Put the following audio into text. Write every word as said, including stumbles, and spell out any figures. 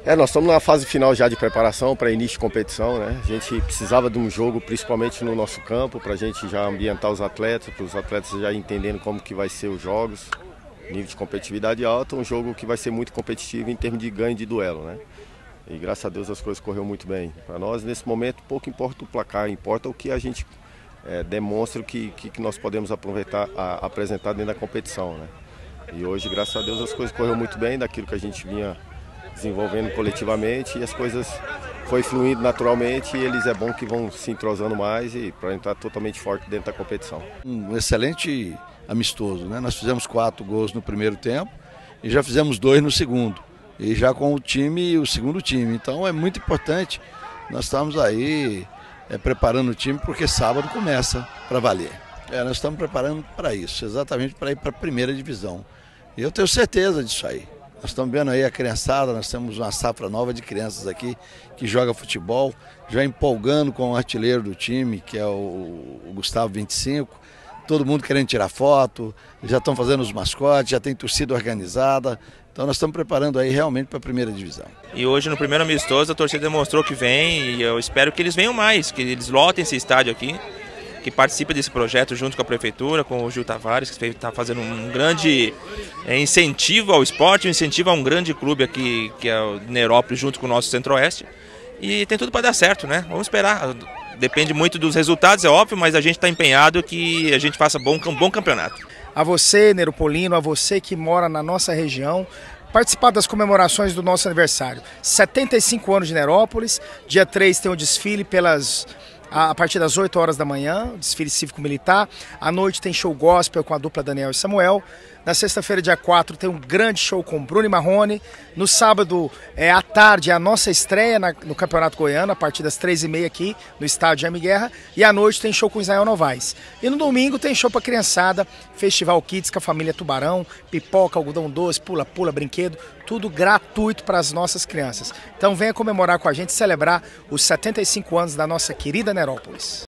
É, nós estamos na fase final já de preparação para início de competição, né? A gente precisava de um jogo, principalmente no nosso campo, para a gente já ambientar os atletas, para os atletas já entendendo como que vai ser os jogos, nível de competitividade alta, um jogo que vai ser muito competitivo em termos de ganho de duelo, né? E graças a Deus as coisas correram muito bem. Para nós, nesse momento, pouco importa o placar, importa o que a gente é, demonstra que, que, que nós podemos aproveitar, a, apresentar dentro da competição, né? E hoje, graças a Deus, as coisas correram muito bem daquilo que a gente vinha desenvolvendo coletivamente e as coisas foi fluindo naturalmente e eles é bom que vão se entrosando mais e para entrar totalmente forte dentro da competição. Um excelente amistoso, né? Nós fizemos quatro gols no primeiro tempo e já fizemos dois no segundo. E já com o time, o segundo time. Então é muito importante, nós estamos aí é, preparando o time porque sábado começa para valer. É, nós estamos preparando para isso, exatamente para ir para a primeira divisão. E eu tenho certeza disso aí. Nós estamos vendo aí a criançada, nós temos uma safra nova de crianças aqui que joga futebol, já empolgando com o artilheiro do time, que é o, o Gustavo vinte e cinco. Todo mundo querendo tirar foto, já estão fazendo os mascotes, já tem torcida organizada. Então nós estamos preparando aí realmente para a primeira divisão. E hoje no primeiro amistoso a torcida demonstrou que vem e eu espero que eles venham mais, que eles lotem esse estádio aqui, que participa desse projeto junto com a prefeitura, com o Gil Tavares, que está fazendo um grande incentivo ao esporte, um incentivo a um grande clube aqui, que é o Nerópolis, junto com o nosso Centro-Oeste. E tem tudo para dar certo, né? Vamos esperar. Depende muito dos resultados, é óbvio, mas a gente está empenhado que a gente faça bom, um bom campeonato. A você, Neropolino, a você que mora na nossa região, participar das comemorações do nosso aniversário. setenta e cinco anos de Nerópolis, dia três tem o desfile pelas... a partir das oito horas da manhã, desfile cívico-militar. À noite tem show gospel com a dupla Daniel e Samuel. Na sexta-feira, dia quatro, tem um grande show com Bruno e Marrone. No sábado, é, à tarde, é a nossa estreia na, no Campeonato Goiano, a partir das três e meia aqui, no estádio Jaime Guerra. E à noite tem show com Israel Novaes. E no domingo tem show para criançada, Festival Kids com a família Tubarão, pipoca, algodão doce, pula-pula, brinquedo, tudo gratuito para as nossas crianças. Então venha comemorar com a gente, celebrar os setenta e cinco anos da nossa querida Nerópolis.